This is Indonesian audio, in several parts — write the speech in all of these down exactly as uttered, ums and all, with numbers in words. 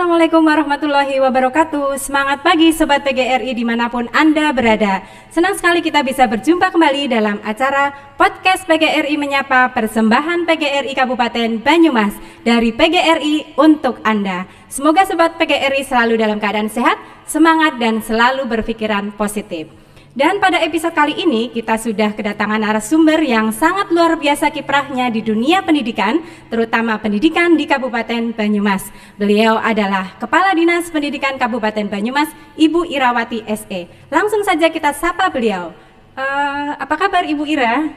Assalamualaikum warahmatullahi wabarakatuh. Semangat pagi Sobat P G R I dimanapun Anda berada. Senang sekali kita bisa berjumpa kembali dalam acara Podcast P G R I Menyapa, persembahan P G R I Kabupaten Banyumas dari P G R I untuk Anda. Semoga Sobat P G R I selalu dalam keadaan sehat, semangat dan selalu berpikiran positif. Dan pada episode kali ini kita sudah kedatangan narasumber yang sangat luar biasa kiprahnya di dunia pendidikan, terutama pendidikan di Kabupaten Banyumas. Beliau adalah Kepala Dinas Pendidikan Kabupaten Banyumas, Ibu Irawati S E. Langsung saja kita sapa beliau. Uh, apa kabar Ibu Ira?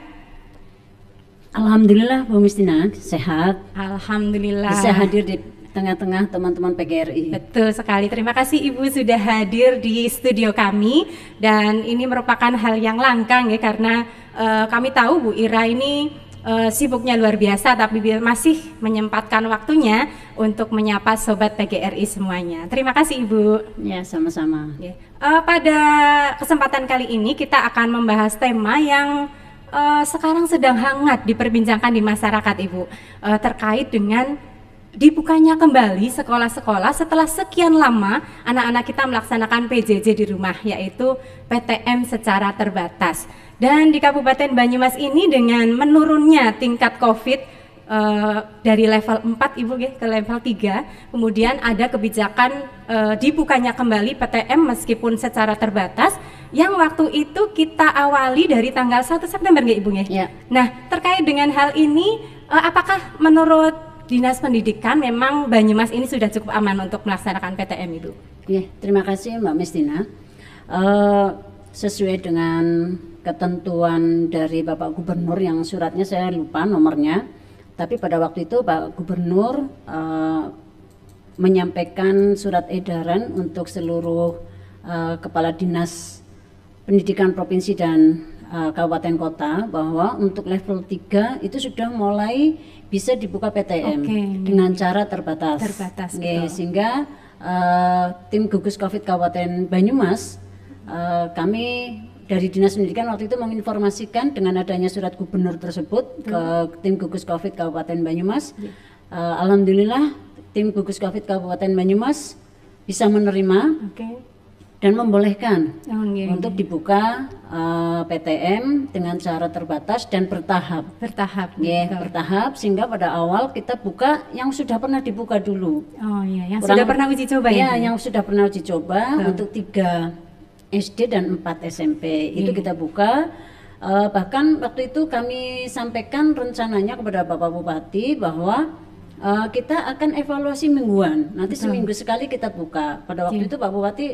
Alhamdulillah Bu Mistina, sehat. Alhamdulillah. Bisa hadir di tengah-tengah teman-teman P G R I. Betul sekali, terima kasih Ibu sudah hadir di studio kami. Dan ini merupakan hal yang langka ya, karena uh, kami tahu Bu Ira ini uh, sibuknya luar biasa, tapi masih menyempatkan waktunya untuk menyapa Sobat P G R I semuanya. Terima kasih Ibu. Ya, sama-sama. Ya. Uh, pada kesempatan kali ini kita akan membahas tema yang uh, sekarang sedang hangat diperbincangkan di masyarakat Ibu, uh, terkait dengan dibukanya kembali sekolah-sekolah setelah sekian lama anak-anak kita melaksanakan P J J di rumah, yaitu P T M secara terbatas. Dan di Kabupaten Banyumas ini dengan menurunnya tingkat COVID uh, dari level empat Ibu ya, ke level tiga, kemudian ada kebijakan uh, dibukanya kembali P T M meskipun secara terbatas, yang waktu itu kita awali dari tanggal satu September nggak Ibu ya? Ya. Nah, terkait dengan hal ini, uh, apakah menurut Dinas Pendidikan memang Banyumas ini sudah cukup aman untuk melaksanakan P T M Ibu? Ya, terima kasih Mbak Mistina. Uh, sesuai dengan ketentuan dari Bapak Gubernur, yang suratnya saya lupa nomornya, tapi pada waktu itu Pak Gubernur uh, menyampaikan surat edaran untuk seluruh uh, Kepala Dinas Pendidikan Provinsi dan uh, Kabupaten Kota bahwa untuk level tiga itu sudah mulai bisa dibuka P T M okay, dengan cara terbatas. Terbatas, okay, sehingga uh, tim gugus COVID Kabupaten Banyumas, uh, kami dari Dinas Pendidikan waktu itu menginformasikan dengan adanya surat gubernur tersebut hmm. ke tim gugus COVID Kabupaten Banyumas. Hmm. Uh, Alhamdulillah tim gugus COVID Kabupaten Banyumas bisa menerima. Okay. Dan membolehkan oh, iya, iya. untuk dibuka uh, P T M dengan cara terbatas dan bertahap. Bertahap. Ya, yeah, bertahap, sehingga pada awal kita buka yang sudah pernah dibuka dulu. Oh iya, yang Kurang, sudah pernah uji coba ya? Ya, yang sudah pernah uji coba oh. untuk tiga S D dan empat S M P yeah. itu kita buka. Uh, bahkan waktu itu kami sampaikan rencananya kepada Bapak Bupati bahwa uh, kita akan evaluasi mingguan. Nanti Betul. seminggu sekali kita buka. Pada waktu yeah. itu Pak Bupati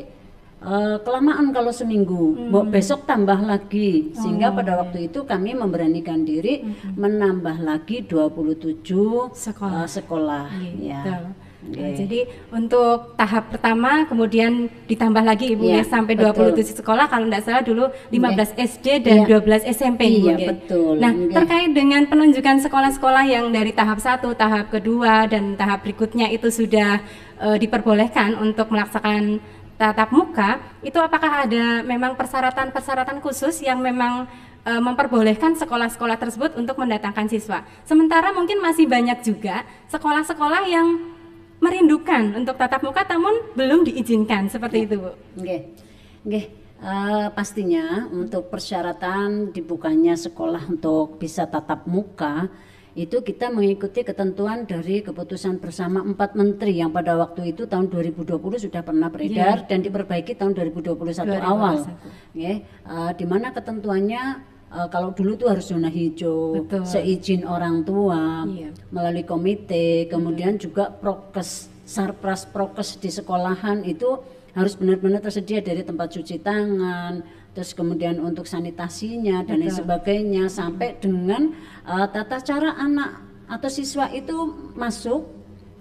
Uh, kelamaan kalau seminggu, hmm. besok tambah lagi, sehingga oh, pada iya. waktu itu kami memberanikan diri hmm. menambah lagi dua puluh tujuh sekolah, uh, sekolah. Gitu. Ya. Okay. Nah, jadi untuk tahap pertama kemudian ditambah lagi Ibu ya, sampai betul. dua puluh tujuh sekolah, kalau tidak salah dulu lima belas ya. S D dan ya. dua belas S M P Ibu. Iya, betul. Nah, ya. terkait dengan penunjukan sekolah-sekolah yang dari tahap satu, tahap kedua dan tahap berikutnya itu sudah uh, diperbolehkan untuk melaksanakan tatap muka, itu apakah ada memang persyaratan-persyaratan khusus yang memang e, memperbolehkan sekolah-sekolah tersebut untuk mendatangkan siswa? Sementara mungkin masih banyak juga sekolah-sekolah yang merindukan untuk tatap muka namun belum diizinkan, seperti ya. itu Bu. Oke, oke. Uh, pastinya untuk persyaratan dibukanya sekolah untuk bisa tatap muka itu kita mengikuti ketentuan dari keputusan bersama empat menteri yang pada waktu itu tahun dua ribu dua puluh sudah pernah beredar yeah. dan diperbaiki tahun dua ribu dua puluh satu awal, ya, uh, di mana ketentuannya uh, kalau dulu tuh harus zona hijau, Betul. seizin orang tua, yeah. melalui komite, kemudian hmm. juga prokes, sarpras prokes di sekolahan itu harus benar-benar tersedia dari tempat cuci tangan, terus kemudian untuk sanitasinya dan lain sebagainya, sampai dengan uh, tata cara anak atau siswa itu masuk,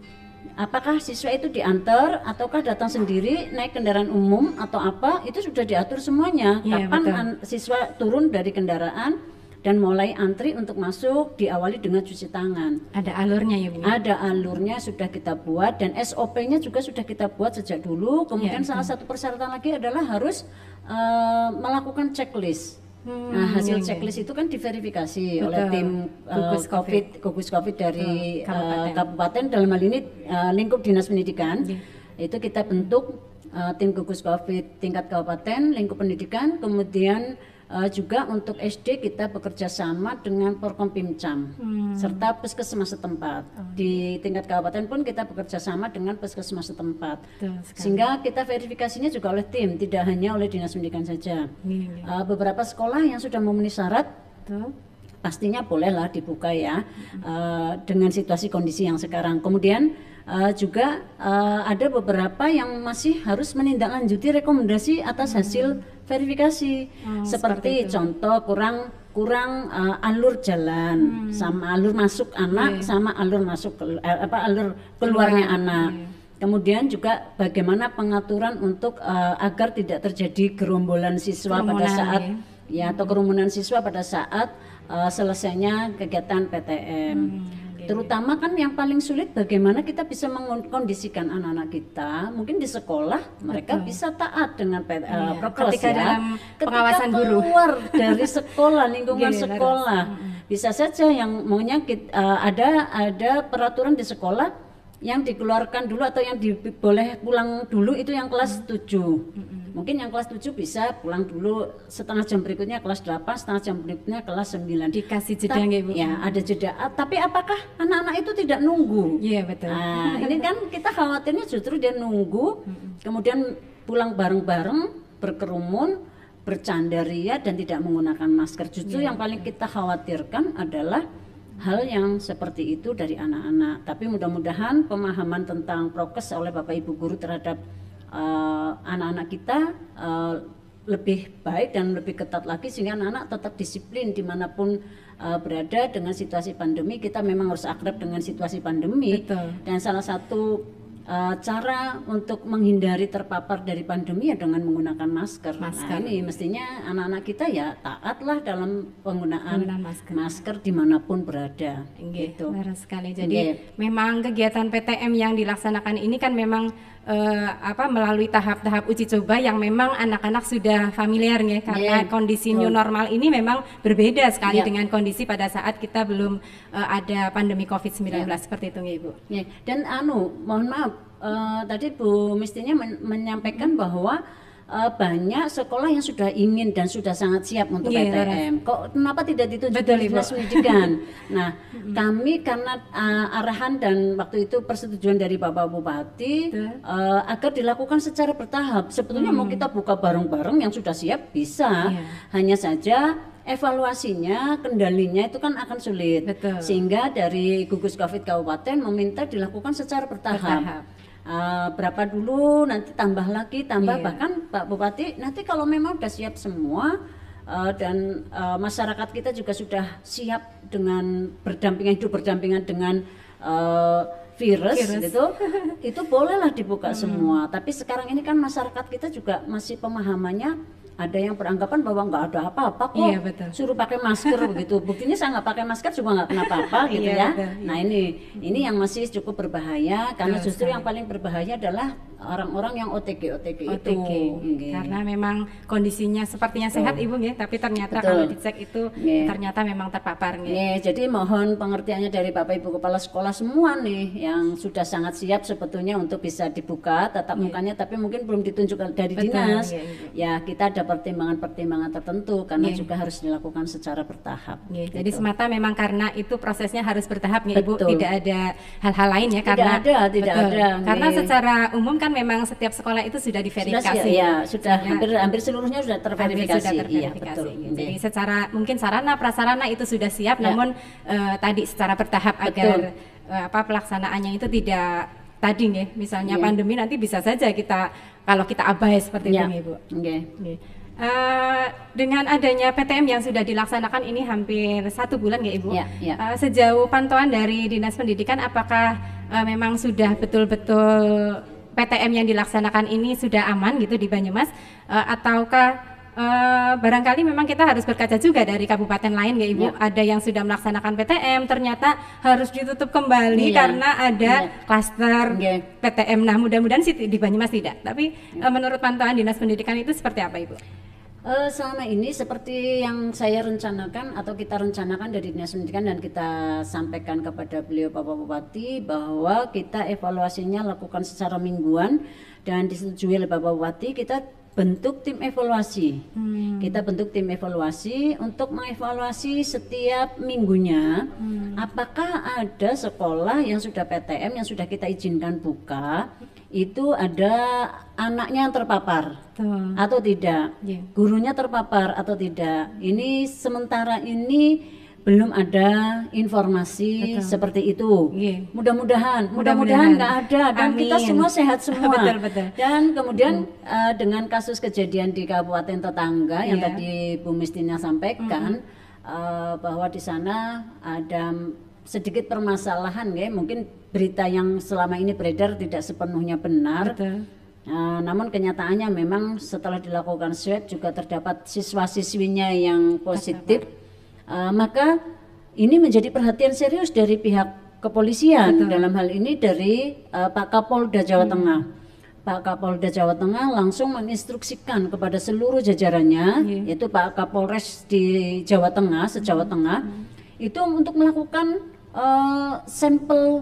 apakah siswa itu diantar ataukah datang sendiri naik kendaraan umum atau apa, itu sudah diatur semuanya. Ya, kapan an, siswa turun dari kendaraan dan mulai antri untuk masuk, diawali dengan cuci tangan. Ada alurnya ya Bu? Ada alurnya sudah kita buat, dan S O P-nya juga sudah kita buat sejak dulu. Kemudian ya, salah satu persyaratan lagi adalah harus uh, melakukan checklist. Hmm, nah, hasil checklist itu kan diverifikasi Betul. oleh tim uh, gugus COVID, gugus COVID dari uh, kabupaten. Uh, kabupaten dalam hal ini uh, lingkup dinas pendidikan. Ya. Itu kita bentuk uh, tim gugus Covid tingkat kabupaten, lingkup pendidikan, kemudian uh, juga untuk S D kita bekerja sama dengan Porkompimcam hmm. serta puskesmas setempat. Oh. Di tingkat kabupaten pun kita bekerja sama dengan puskesmas setempat. Sehingga kita verifikasinya juga oleh tim, tidak hanya oleh Dinas Pendidikan saja. Hmm. Uh, beberapa sekolah yang sudah memenuhi syarat Tuh. pastinya bolehlah dibuka ya hmm. uh, dengan situasi kondisi yang sekarang. Kemudian Uh, juga uh, ada beberapa yang masih harus menindaklanjuti rekomendasi atas hasil hmm. verifikasi, oh, seperti contoh kurang kurang uh, alur jalan, hmm. sama alur masuk anak, yeah. sama alur masuk ke, uh, apa alur keluarnya Keluar. anak. Yeah. Kemudian juga bagaimana pengaturan untuk uh, agar tidak terjadi gerombolan siswa kerumunan, pada saat ya, ya atau kerumunan siswa pada saat uh, selesainya kegiatan P T M. Hmm. Terutama kan yang paling sulit bagaimana kita bisa mengkondisikan anak-anak kita mungkin di sekolah mereka Betul. bisa taat dengan iya. uh, prokes ketika ya. dalam pengawasan ketika guru keluar dari sekolah lingkungan Gini, sekolah bisa saja yang maunya kita, uh, ada ada peraturan di sekolah yang dikeluarkan dulu atau yang di, boleh pulang dulu itu yang kelas tujuh. Mm-hmm. Mungkin yang kelas tujuh bisa pulang dulu setengah jam berikutnya kelas delapan, setengah jam berikutnya kelas sembilan. Dikasih jeda nggak Bu? Ya, ada jeda. Ah, tapi apakah anak-anak itu tidak nunggu? Iya, betul. Nah, ini kan kita khawatirnya justru dia nunggu, mm-hmm. kemudian pulang bareng-bareng, berkerumun, bercanda ria dan tidak menggunakan masker. Justru yeah, yang paling betul. kita khawatirkan adalah hal yang seperti itu dari anak-anak. Tapi mudah-mudahan pemahaman tentang prokes oleh Bapak Ibu guru terhadap uh, anak-anak kita uh, lebih baik dan lebih ketat lagi sehingga anak-anak tetap disiplin dimanapun uh, berada dengan situasi pandemi. Kita memang harus akrab dengan situasi pandemi. Betul. Dan salah satu Uh, cara untuk menghindari terpapar dari pandemi ya dengan menggunakan masker. masker. Nah ini mestinya anak-anak kita ya taatlah dalam penggunaan masker. masker dimanapun berada. Nggih, gitu. Benar sekali. Jadi Nggih. memang kegiatan P T M yang dilaksanakan ini kan memang uh, apa melalui tahap-tahap uji coba yang memang anak-anak sudah familiar ya karena Nggih. kondisi new normal ini memang berbeda sekali ya. dengan kondisi pada saat kita belum uh, ada pandemi covid sembilan belas ya. seperti itu ya Ibu. Ya. Dan anu mohon maaf Uh, tadi Bu Mistinya men menyampaikan bahwa uh, banyak sekolah yang sudah ingin dan sudah sangat siap untuk yeah, P T M. Kok kenapa tidak ditunjuk dari Dinas Pendidikan? Nah, kami karena uh, arahan dan waktu itu persetujuan dari Bapak Bupati uh, agar dilakukan secara bertahap. Sebetulnya hmm. mau kita buka bareng-bareng yang sudah siap bisa. Yeah. Hanya saja evaluasinya, kendalinya itu kan akan sulit. Betul. Sehingga dari gugus Covid Kabupaten meminta dilakukan secara bertahap. bertahap. Uh, berapa dulu nanti tambah lagi tambah yeah. bahkan Pak Bupati nanti kalau memang sudah siap semua uh, dan uh, masyarakat kita juga sudah siap dengan berdampingan hidup berdampingan dengan uh, virus, virus gitu itu bolehlah dibuka hmm. semua. Tapi sekarang ini kan masyarakat kita juga masih pemahamannya ada yang beranggapan bahwa nggak ada apa-apa kok, iya, betul. suruh pakai masker begitu. Buktinya saya nggak pakai masker juga nggak kenapa-apa gitu iya, ya. Betul, nah iya. ini ini yang masih cukup berbahaya karena betul, justru sekali. yang paling berbahaya adalah orang-orang yang O T G O T G itu. Okay. Karena memang kondisinya sepertinya sehat oh. Ibu ya, tapi ternyata betul. kalau dicek itu yeah. ternyata memang terpapar. Yeah. Jadi mohon pengertiannya dari Bapak Ibu Kepala Sekolah semua nih yang sudah sangat siap sebetulnya untuk bisa dibuka tatap yeah. mukanya, tapi mungkin belum ditunjukkan dari betul, dinas. Yeah, yeah. Ya kita ada pertimbangan-pertimbangan tertentu karena yeah. juga harus dilakukan secara bertahap. Yeah. Gitu. Jadi semata memang karena itu prosesnya harus bertahap ya Ibu, tidak ada hal-hal lain ya tidak karena ada, tidak betul. ada. Karena yeah. secara umum kan memang setiap sekolah itu sudah diverifikasi. Sudah, ya, sudah ya. hampir hampir seluruhnya sudah terverifikasi. Sudah terverifikasi. Iya, betul. Jadi yeah. secara mungkin sarana prasarana itu sudah siap, yeah. namun uh, tadi secara bertahap betul. agar uh, apa pelaksanaannya itu tidak tadi nih, misalnya yeah. pandemi nanti bisa saja kita kalau kita abai seperti yeah. itu, Ibu. Oke. Okay. Okay. Uh, dengan adanya P T M yang sudah dilaksanakan ini hampir satu bulan ya Ibu. Yeah, yeah. Uh, sejauh pantauan dari Dinas Pendidikan, apakah uh, memang sudah betul-betul P T M yang dilaksanakan ini sudah aman gitu di Banyumas, uh, ataukah uh, barangkali memang kita harus berkaca juga dari kabupaten lain ya Ibu, ya. Ada yang sudah melaksanakan P T M ternyata harus ditutup kembali ya. karena ada klaster ya. P T M. Nah mudah-mudahan sih di Banyumas tidak, tapi ya. uh, menurut pantauan Dinas Pendidikan itu seperti apa Ibu? Uh, selama ini seperti yang saya rencanakan atau kita rencanakan dari Dinas Pendidikan dan kita sampaikan kepada beliau Bapak Bupati bahwa kita evaluasinya lakukan secara mingguan dan disetujui oleh Bapak Bupati, kita bentuk tim evaluasi. Hmm. Kita bentuk tim evaluasi untuk mengevaluasi setiap minggunya hmm. apakah ada sekolah yang sudah P T M yang sudah kita izinkan buka itu ada anaknya yang terpapar Tuh. atau tidak, yeah. gurunya terpapar atau tidak. Ini sementara ini belum ada informasi Betul. seperti itu. Yeah. Mudah-mudahan, mudah-mudahan nggak ada dan Amin. Kita semua sehat semua. betul, betul. Dan kemudian hmm. uh, dengan kasus kejadian di kabupaten tetangga yeah. yang tadi Bu Mistina sampaikan hmm. uh, bahwa di sana ada sedikit permasalahan ya, mungkin berita yang selama ini beredar tidak sepenuhnya benar. Betul. Uh, namun kenyataannya memang setelah dilakukan swab juga terdapat siswa-siswinya yang positif. Uh, maka ini menjadi perhatian serius dari pihak kepolisian. Betul. Dalam hal ini dari uh, Pak Kapolda Jawa hmm. Tengah. Pak Kapolda Jawa Tengah langsung menginstruksikan kepada seluruh jajarannya, yeah. yaitu Pak Kapolres di Jawa Tengah, se-Jawa hmm. Tengah, hmm. itu untuk melakukan Uh, sampel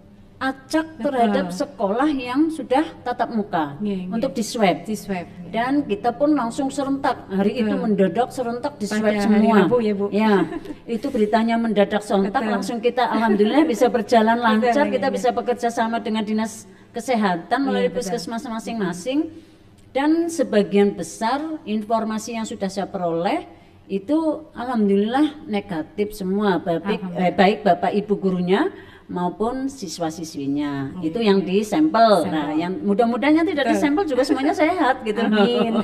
acak Betul. terhadap sekolah yang sudah tatap muka yeah, untuk yeah. diswab. Diswab. Yeah. Dan kita pun langsung serentak hari Betul. itu mendadak serentak diswab semua. Rabu, ya, Bu. Ya, itu beritanya mendadak serentak Betul. langsung kita alhamdulillah bisa berjalan lancar. Betul, kita yeah. bisa bekerja sama dengan dinas kesehatan melalui yeah, puskesmas masing-masing. Dan sebagian besar informasi yang sudah saya peroleh itu alhamdulillah negatif semua, baik, eh, baik bapak ibu gurunya maupun siswa-siswinya. Hmm. Itu yang di sampel. Nah, yang mudah-mudahnya tidak di sampel juga semuanya sehat gitu. Amin.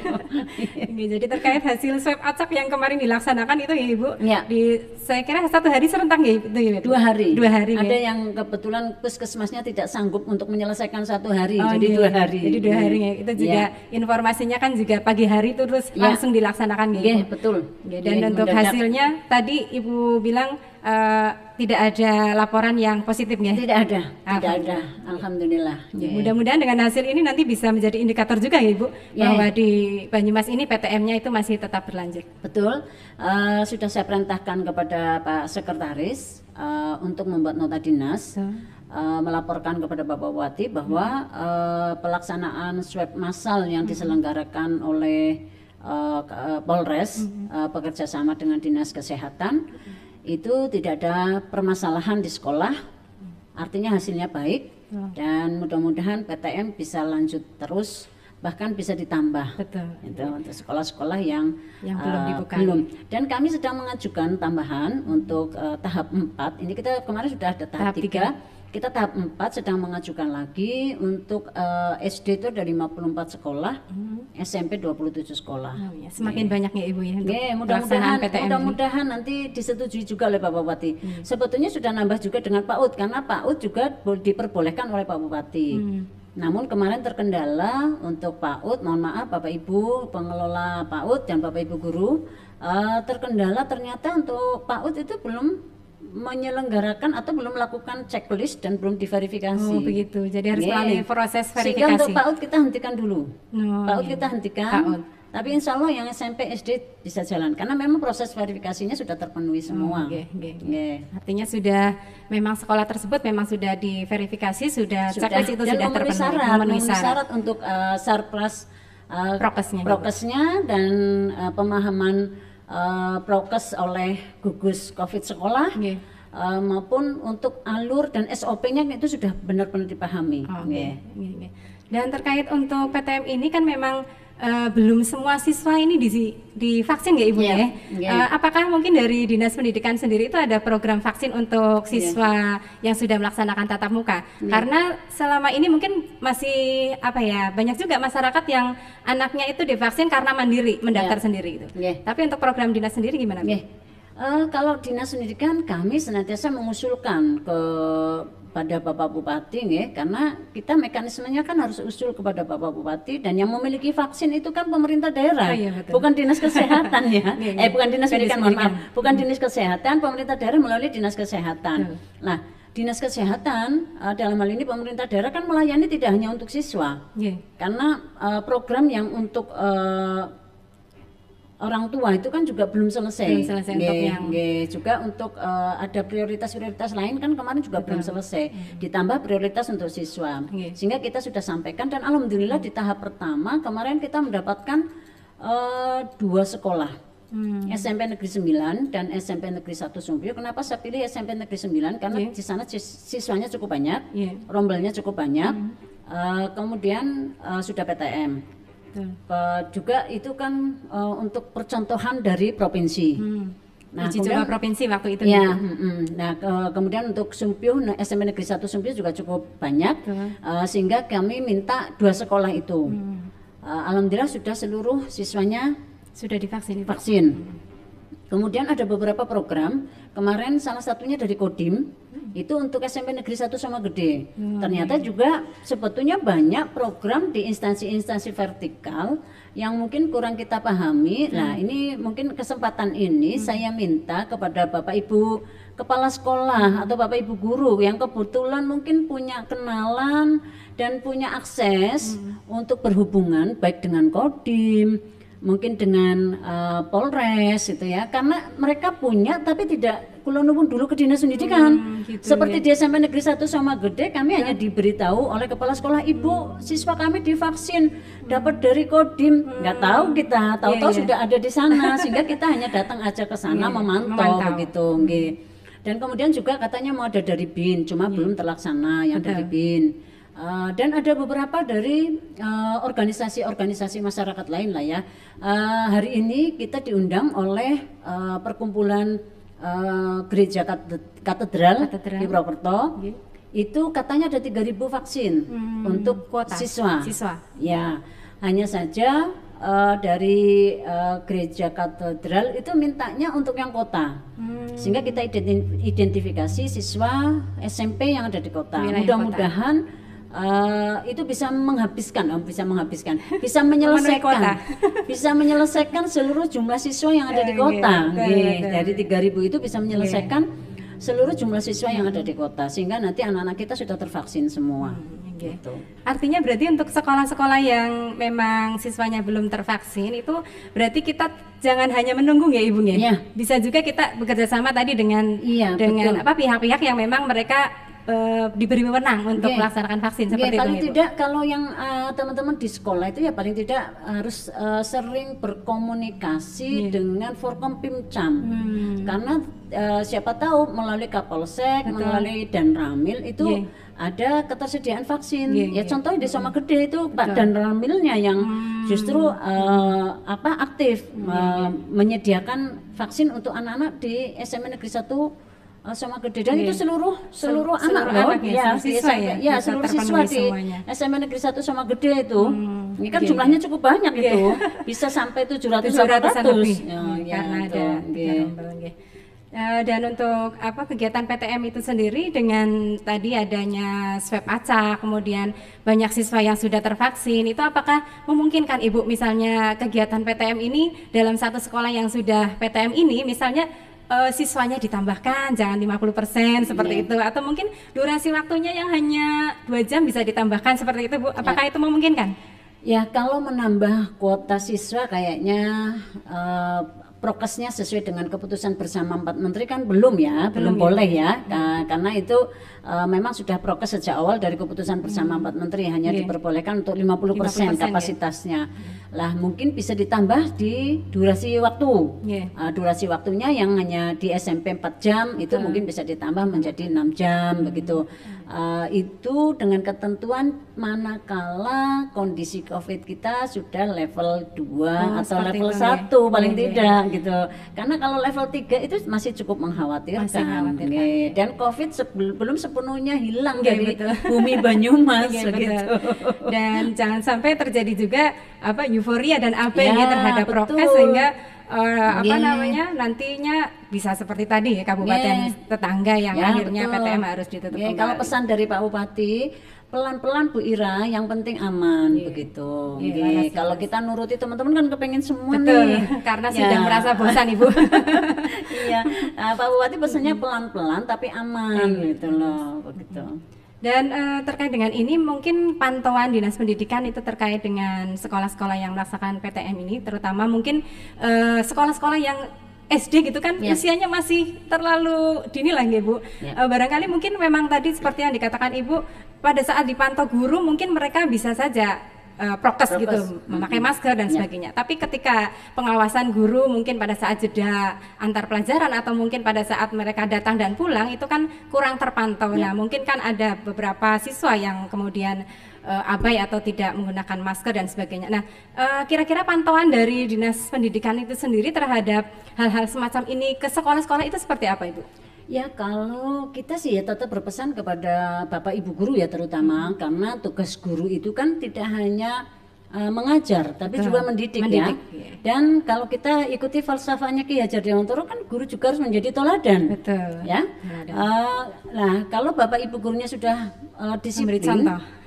Jadi terkait hasil swab acak yang kemarin dilaksanakan itu ya Ibu, ya. Di saya kira satu hari serentak ya itu ya. Dua hari. Dua hari. Ada ya? yang kebetulan puskesmasnya tidak sanggup untuk menyelesaikan satu hari, oh, jadi iya. dua hari. Jadi dua hari ya. Itu juga ya. informasinya kan juga pagi hari itu terus ya. langsung dilaksanakan ya. Iya, betul. Ya, dan ya, untuk mendadak. Hasilnya tadi Ibu bilang uh, tidak ada laporan yang positif ya? Tidak ada, tidak ada. Alhamdulillah. Ya, yeah. Mudah-mudahan dengan hasil ini nanti bisa menjadi indikator juga ya Ibu, yeah. bahwa di Banyumas ini P T M-nya itu masih tetap berlanjut. Betul. Uh, sudah saya perintahkan kepada Pak Sekretaris uh, untuk membuat nota dinas, so. uh, melaporkan kepada Bapak Bupati bahwa hmm. uh, pelaksanaan swab massal yang hmm. diselenggarakan oleh uh, Polres hmm. uh, bekerja sama dengan Dinas Kesehatan. Hmm. Itu tidak ada permasalahan di sekolah, artinya hasilnya baik oh. dan mudah-mudahan P T M bisa lanjut terus, bahkan bisa ditambah. Betul. Itu untuk sekolah-sekolah yang, yang uh, belum dibuka. Belum. Dan kami sedang mengajukan tambahan untuk uh, tahap empat. Ini kita kemarin sudah ada tahap, tahap tiga. Kita tahap empat sedang mengajukan lagi untuk uh, S D itu ada lima puluh empat sekolah, hmm. S M P dua puluh tujuh sekolah. Oh, ya. Semakin yeah. banyak ya Ibu ya. Yeah, mudah-mudahan mudah-mudahan nanti disetujui juga oleh Pak Bupati. Hmm. Sebetulnya sudah nambah juga dengan Pak Ud karena Pak Ud juga diperbolehkan oleh Pak Bupati. Hmm. Namun kemarin terkendala untuk Pak Ud, mohon maaf Bapak Ibu pengelola Pak Ud dan Bapak Ibu guru, uh, terkendala ternyata untuk Pak Ud itu belum menyelenggarakan atau belum melakukan checklist dan belum diverifikasi. Oh begitu, jadi harus melalui yeah. proses verifikasi. Sehingga untuk P A U D kita hentikan dulu. Oh, P A U D iya. kita hentikan. P A U D. Tapi insya Allah yang S M P S D bisa jalan karena memang proses verifikasinya sudah terpenuhi semua. Oh, okay, okay. Yeah. Artinya sudah memang sekolah tersebut memang sudah diverifikasi, sudah, sudah checklist itu dan sudah terpenuhi. Syarat, memenuhi syarat, syarat untuk uh, sarpras uh, prokesnya, prokesnya dan uh, pemahaman Uh, prokes oleh gugus COVID sekolah yeah. uh, maupun untuk alur dan S O P-nya itu sudah benar-benar dipahami. Oh, okay. yeah. Yeah, yeah. Dan terkait untuk P T M ini kan memang uh, belum semua siswa ini di divaksin ya Ibu yeah. ya. Yeah. Uh, apakah mungkin dari Dinas Pendidikan sendiri itu ada program vaksin untuk siswa yeah. yang sudah melaksanakan tatap muka? Yeah. Karena selama ini mungkin masih apa ya, banyak juga masyarakat yang anaknya itu divaksin karena mandiri, mendaftar yeah. sendiri itu. Yeah. Tapi untuk program dinas sendiri gimana? Yeah. Uh, kalau Dinas Pendidikan kami senantiasa mengusulkan ke pada Bapak Bupati ya, karena kita mekanismenya kan harus usul kepada Bapak Bupati dan yang memiliki vaksin itu kan pemerintah daerah, oh, iya, bukan Dinas Kesehatan ya. eh bukan Dinas Pendidikan, mohon maaf, bukan Dinas Kesehatan, pemerintah daerah melalui Dinas Kesehatan. Hmm. Nah, Dinas Kesehatan uh, dalam hal ini pemerintah daerah kan melayani tidak hanya untuk siswa, yeah. karena uh, program yang untuk uh, orang tua itu kan juga belum selesai. Belum selesai untuk Nggih, yang- nggih. Juga untuk uh, ada prioritas-prioritas lain kan kemarin juga belum selesai. Hmm. Ditambah prioritas untuk siswa. Nggih. Sehingga kita sudah sampaikan dan alhamdulillah di tahap pertama kemarin kita mendapatkan uh, dua sekolah. Hmm. S M P Negeri sembilan dan S M P Negeri satu Sumbio. Kenapa saya pilih S M P Negeri sembilan? Karena Iya. di sana sis- siswanya cukup banyak, Iya. rombelnya cukup banyak. Hmm. Uh, kemudian uh, sudah P T M. Betul. Uh, juga itu kan uh, untuk percontohan dari provinsi. Hmm. Nah, Uji kemudian- coba provinsi waktu itu. Ya, mm-mm. Nah ke- kemudian untuk Sumpio, nah, S M P Negeri satu Sumpio juga cukup banyak, Betul. uh, sehingga kami minta dua sekolah itu. Hmm. Uh, alhamdulillah sudah seluruh siswanya Sudah divaksin itu. vaksin. Kemudian ada beberapa program, kemarin salah satunya dari Kodim, itu untuk S M P Negeri satu sama Gede. Ternyata juga sebetulnya banyak program di instansi-instansi vertikal yang mungkin kurang kita pahami. Nah ini mungkin kesempatan ini saya minta kepada Bapak Ibu Kepala Sekolah atau Bapak Ibu Guru yang kebetulan mungkin punya kenalan dan punya akses untuk berhubungan baik dengan Kodim, mungkin dengan uh, Polres gitu ya, karena mereka punya tapi tidak kulonubun dulu ke dinas pendidikan. Hmm, gitu, Seperti di S M P Negeri satu sama Gede kami hanya diberitahu oleh kepala sekolah, ibu siswa kami divaksin dapat dari Kodim, nggak tahu kita, tahu-tahu Iya, iya. sudah ada di sana sehingga kita hanya datang aja ke sana Iya, memantau, memantau. begitu, nggih. Dan kemudian juga katanya mau ada dari B I N, cuma belum terlaksana yang Betul. dari B I N. Uh, dan ada beberapa dari uh, organisasi-organisasi masyarakat lain lah ya. Uh, hari ini kita diundang oleh uh, perkumpulan uh, gereja Kate- katedral, Katedral. di Purwokerto. Nggih. Itu katanya ada tiga ribu vaksin Hmm, untuk kuota siswa. siswa. Ya, hanya saja uh, dari uh, gereja katedral itu mintanya untuk yang kota. Hmm. Sehingga kita identi- identifikasi siswa S M P yang ada di kota. Wilayah Mudah-mudahan uh, itu bisa menghabiskan, oh, bisa menghabiskan, bisa Memenuhi menyelesaikan, kuota. bisa menyelesaikan seluruh jumlah siswa yang ada di Eh, kota. iya, betul, Nggih, betul. dari tiga ribu itu bisa menyelesaikan seluruh jumlah siswa yang ada di kota, sehingga nanti anak-anak kita sudah tervaksin semua. Hmm, oke. Gitu. Artinya berarti untuk sekolah-sekolah yang memang siswanya belum tervaksin itu berarti kita jangan hanya menunggu ya Ibu ya. Iya. Bisa juga kita bekerja sama tadi dengan Iya, dengan betul. apa pihak-pihak yang memang mereka eh, diberi wewenang untuk Oke. melaksanakan vaksin Oke, seperti paling itu. Ibu. tidak kalau yang uh, teman-teman di sekolah itu ya paling tidak harus uh, sering berkomunikasi dengan Forkompimcam. Hmm. Karena uh, siapa tahu melalui Kapolsek, Betul. melalui Danramil itu Iya. ada ketersediaan vaksin. Iya, Ya iya. contohnya di Soma Gede itu Pak Betul. Danramilnya yang Hmm. justru uh, apa aktif Iya, uh, menyediakan vaksin untuk anak-anak di S M P Negeri satu uh, Soma Gede dan Iya. itu seluruh seluruh, Sel- anak seluruh loh. anak ya, Ya, seluruh di siswa S M P, ya, ya bisa seluruh terpenuhi siswa di semuanya. S M P Negeri satu Soma Gede itu. Hmm, Ini kan iya, jumlahnya iya. cukup banyak Iya. itu. Bisa sampai tujuh ratus tujuh ratusan lebih. Ya, Hmm, ya, karena itu, ada nggih. tiga rombel, nggih. Eh, dan untuk apa kegiatan P T M itu sendiri dengan tadi adanya swab acak, kemudian banyak siswa yang sudah tervaksin, itu apakah memungkinkan Ibu misalnya kegiatan P T M ini dalam satu sekolah yang sudah P T M ini misalnya eh, siswanya ditambahkan jangan lima puluh persen seperti Iya. itu, atau mungkin durasi waktunya yang hanya dua jam bisa ditambahkan seperti itu Bu, apakah itu memungkinkan? Ya kalau menambah kuota siswa kayaknya eh, prokesnya sesuai dengan keputusan bersama empat menteri kan belum ya, belum, Belum ya. boleh ya, Ka- karena itu eh, memang sudah prokes sejak awal dari keputusan bersama empat menteri hanya Iya. diperbolehkan untuk lima puluh persen lima puluh persen, ya. kapasitasnya. Lah mungkin bisa ditambah di durasi waktu. Iya. Eh, durasi waktunya yang hanya di S M P empat jam itu mungkin bisa ditambah menjadi enam jam begitu. Eh, itu dengan ketentuan manakala kondisi Covid kita sudah level dua Oh, atau seperti level itu, satu ya. paling Iya, iya, tidak gitu. Karena kalau level tiga itu masih cukup mengkhawatirkan. Masih mengkhawatirkan, Nggih. ya. Dan Covid sebel- belum sepenuhnya hilang Iya, dari betul. bumi Banyumas Iya, begitu. betul. Dan jangan sampai terjadi juga apa euforia dan apa Ya, ya, terhadap prokes betul. sehingga eh, apa Iya. namanya nantinya bisa seperti tadi ya kabupaten Iya. tetangga yang Ya, akhirnya betul. P T M harus ditutup Oke, kembali. kalau pesan dari Pak Bupati, pelan-pelan Bu Ira, yang penting aman Iya. begitu. Iya, Oke, laras, kalau laras. kita nuruti teman-teman kan kepengen semua Betul, nih. karena Ya. sudah merasa bosan Ibu. Iya, nah, Pak Bupati pesannya pelan-pelan tapi aman gitu loh, begitu. Dan uh, terkait dengan ini mungkin pantauan Dinas Pendidikan itu terkait dengan sekolah-sekolah yang melaksanakan P T M ini, terutama mungkin uh, sekolah-sekolah yang S D gitu kan, ya. Usianya masih terlalu dini lah ya Bu. Ya. Uh, barangkali mungkin memang tadi seperti yang dikatakan Ibu, pada saat dipantau guru mungkin mereka bisa saja Uh, prokes, prokes gitu, memakai masker dan sebagainya. Ya. Tapi ketika pengawasan guru mungkin pada saat jeda antar pelajaran atau mungkin pada saat mereka datang dan pulang itu kan kurang terpantau. Ya. Nah, mungkin kan ada beberapa siswa yang kemudian uh, abai atau tidak menggunakan masker dan sebagainya. Nah, uh, kira-kira pantauan dari Dinas Pendidikan itu sendiri terhadap hal-hal semacam ini ke sekolah-sekolah itu seperti apa, Ibu? Ya, kalau kita sih ya tetap berpesan kepada Bapak Ibu guru ya terutama, hmm. karena tugas guru itu kan tidak hanya uh, mengajar tapi Betul. juga mendidik, mendidik ya. ya. Dan kalau kita ikuti falsafahnya Ki Hajar Dewantoro kan guru juga harus menjadi teladan. Betul. Ya. Uh, nah, kalau Bapak Ibu gurunya sudah uh, disiplin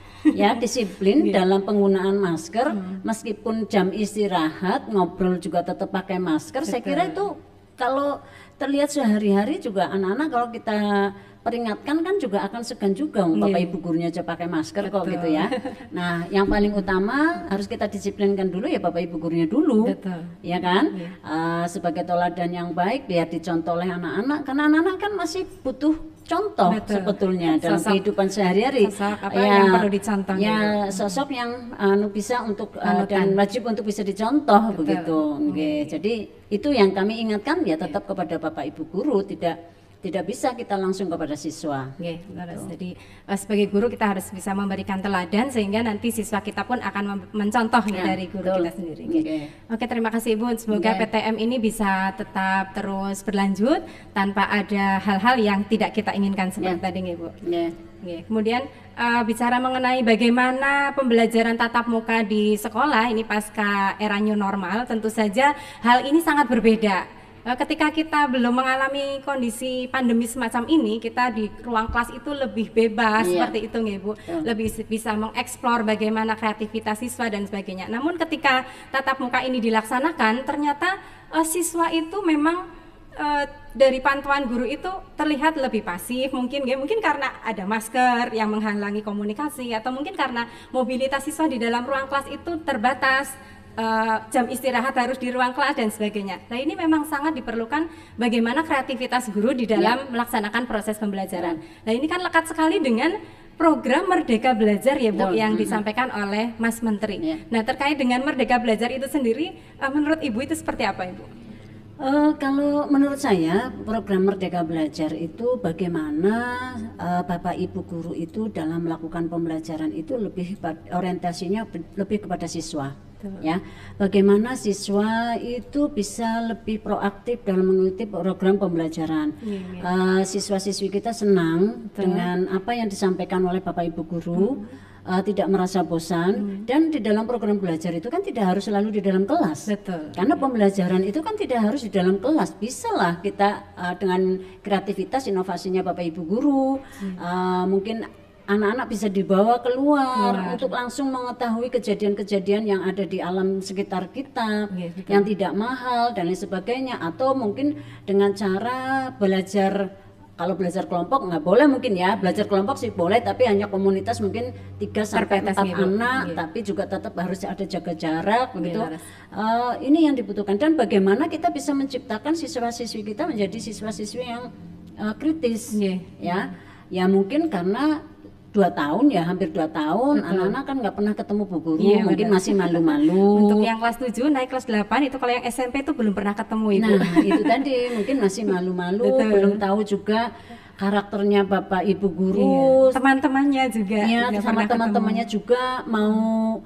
ya disiplin yeah. dalam penggunaan masker, hmm. meskipun jam istirahat ngobrol juga tetap pakai masker. Betul. Saya kira itu kalau terlihat sehari-hari juga anak-anak kalau kita peringatkan kan juga akan segan juga, yeah. Bapak Ibu gurunya aja pakai masker. Betul. Kok gitu ya. Nah, yang paling utama harus kita disiplinkan dulu ya Bapak Ibu gurunya dulu. Betul. Ya kan? Yeah. Uh, sebagai teladan yang baik biar dicontoh oleh anak-anak, karena anak-anak kan masih butuh contoh. Betul. Sebetulnya dalam sosok, kehidupan sehari-hari. Sosok apa ya, yang perlu dicontoh. Ya, gitu. Sosok yang anu bisa untuk uh, dan wajib untuk bisa dicontoh. Betul. Begitu. Hmm. Oke, jadi itu yang kami ingatkan ya tetap yeah. kepada Bapak Ibu guru, tidak tidak bisa kita langsung kepada siswa. Oke, okay, jadi uh, sebagai guru kita harus bisa memberikan teladan sehingga nanti siswa kita pun akan mencontoh ya, dari guru betul. kita sendiri. Oke, okay. okay, terima kasih Ibu. Semoga okay. P T M ini bisa tetap terus berlanjut tanpa ada hal-hal yang tidak kita inginkan seperti yeah. tadi Ibu. Yeah. Okay. Kemudian uh, bicara mengenai bagaimana pembelajaran tatap muka di sekolah ini pasca era new normal, tentu saja hal ini sangat berbeda. Ketika kita belum mengalami kondisi pandemi semacam ini, kita di ruang kelas itu lebih bebas, iya. seperti itu nih Bu, iya. lebih bisa mengeksplor bagaimana kreativitas siswa dan sebagainya. Namun ketika tatap muka ini dilaksanakan, ternyata uh, siswa itu memang uh, dari pantauan guru itu terlihat lebih pasif, mungkin ya, mungkin karena ada masker yang menghalangi komunikasi, atau mungkin karena mobilitas siswa di dalam ruang kelas itu terbatas. Uh, jam istirahat harus di ruang kelas dan sebagainya. Nah, ini memang sangat diperlukan bagaimana kreativitas guru di dalam ya. melaksanakan proses pembelajaran. Nah, ini kan lekat sekali dengan program Merdeka Belajar ya Bu, Betul. yang disampaikan oleh Mas Menteri. Ya. Nah, terkait dengan Merdeka Belajar itu sendiri, uh, menurut Ibu itu seperti apa Ibu? Uh, kalau menurut saya program Merdeka Belajar itu bagaimana uh, Bapak Ibu guru itu dalam melakukan pembelajaran itu lebih orientasinya lebih kepada siswa. Ya, bagaimana siswa itu bisa lebih proaktif dalam mengikuti program pembelajaran. Ya, ya. Uh, siswa-siswi kita senang Betul. dengan apa yang disampaikan oleh Bapak Ibu guru, hmm. uh, tidak merasa bosan, hmm. dan di dalam program belajar itu kan tidak harus selalu di dalam kelas. Betul. Karena pembelajaran itu kan tidak harus di dalam kelas, bisalah kita uh, dengan kreativitas inovasinya Bapak Ibu guru, hmm. uh, mungkin anak-anak bisa dibawa keluar Keluar. untuk langsung mengetahui kejadian-kejadian yang ada di alam sekitar kita, ya, yang tidak mahal dan lain sebagainya. Atau mungkin dengan cara belajar, kalau belajar kelompok nggak boleh mungkin ya, belajar kelompok sih boleh, tapi hanya komunitas mungkin tiga sampai empat anak, ya. tapi juga tetap harus ada jaga jarak begitu. Ya, uh, ini yang dibutuhkan, dan bagaimana kita bisa menciptakan siswa-siswi kita menjadi siswa-siswi yang uh, kritis, ya. ya, ya mungkin karena dua tahun ya, hampir dua tahun, Betul. anak-anak kan nggak pernah ketemu bu guru, iya, mungkin benar. masih malu-malu. Untuk yang kelas tujuh naik kelas delapan itu, kalau yang S M P itu belum pernah ketemu Ibu. Nah itu tadi mungkin masih malu-malu, belum tahu juga karakternya Bapak Ibu guru, iya. teman-temannya juga. Ya, sama teman-temannya juga mau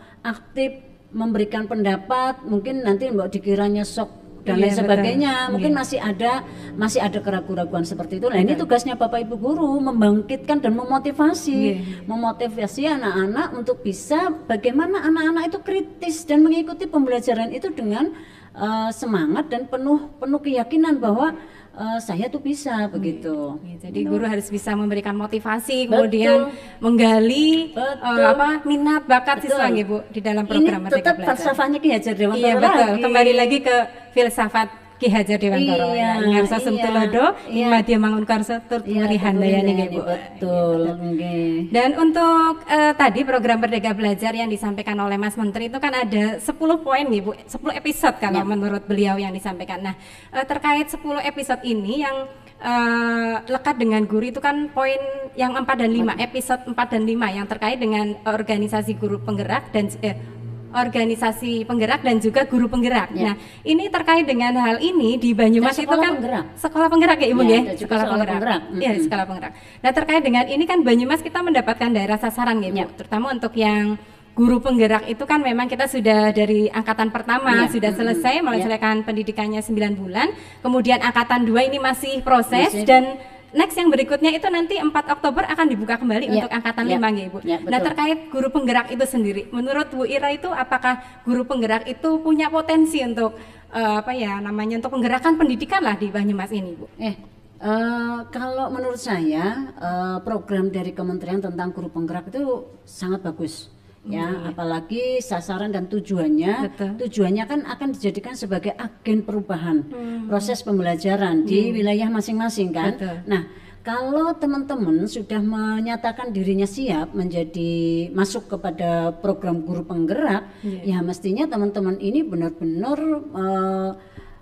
aktif memberikan pendapat, mungkin nanti mbak dikiranya sok dan iya, lain sebagainya, betul. mungkin iya. masih ada masih ada keraguan-keraguan seperti itu. Nah, ini tugasnya Bapak Ibu guru membangkitkan dan memotivasi, iya. memotivasi anak-anak untuk bisa bagaimana anak-anak itu kritis dan mengikuti pembelajaran itu dengan uh, semangat dan penuh penuh keyakinan bahwa Uh, saya tuh bisa begitu. Ya, jadi guru harus bisa memberikan motivasi, betul. kemudian menggali uh, apa minat bakat betul. siswa Bu di dalam program Merdeka Belajar. Ini tetap falsafahnya Ki Hajar Dewantoro. Iya betul. Lagi. Kembali lagi ke filsafat Ki Hajar Dewantara iya, ya ngarsa iya, Semtulodo iya. Madya Mangunkarsa tur Iya, Handayani nggih Bu. betul. Nggih. Dan untuk eh, tadi program Merdeka Belajar yang disampaikan oleh Mas Menteri itu kan ada sepuluh poin nih Bu, sepuluh episode kalau Ya. menurut beliau yang disampaikan. Nah, eh, terkait sepuluh episode ini yang eh, lekat dengan guru itu kan poin yang empat dan lima, episode empat dan lima yang terkait dengan organisasi guru penggerak dan eh, organisasi penggerak dan juga guru penggerak. Ya. Nah, ini terkait dengan hal ini di Banyumas Dan itu sekolah kan penggerak. sekolah penggerak ya Ibu Ya, ya, ada juga sekolah penggerak. Iya, Mm-mm. sekolah penggerak. Nah, terkait dengan ini kan Banyumas kita mendapatkan daerah sasaran ya, Bu. Ya. Terutama untuk yang guru penggerak itu kan memang kita sudah dari angkatan pertama Ya. sudah Mm-mm. selesai Ya. menyelesaikan pendidikannya sembilan bulan. Kemudian angkatan dua ini masih proses Masih. dan next yang berikutnya itu nanti empat Oktober akan dibuka kembali Ya, untuk angkatan ya, lima ya, Bu. ya, Nah, betul. terkait guru penggerak itu sendiri, menurut Bu Ira itu apakah guru penggerak itu punya potensi untuk eh, apa ya namanya untuk menggerakkan pendidikan lah di Banyumas ini, Bu? Eh, eh, kalau menurut saya eh, program dari kementerian tentang guru penggerak itu sangat bagus. Ya, apalagi sasaran dan tujuannya, Betul. tujuannya kan akan dijadikan sebagai agen perubahan proses pembelajaran di wilayah masing-masing kan. Betul. Nah, kalau teman-teman sudah menyatakan dirinya siap menjadi masuk kepada program guru penggerak, ya mestinya teman-teman ini benar-benar eh,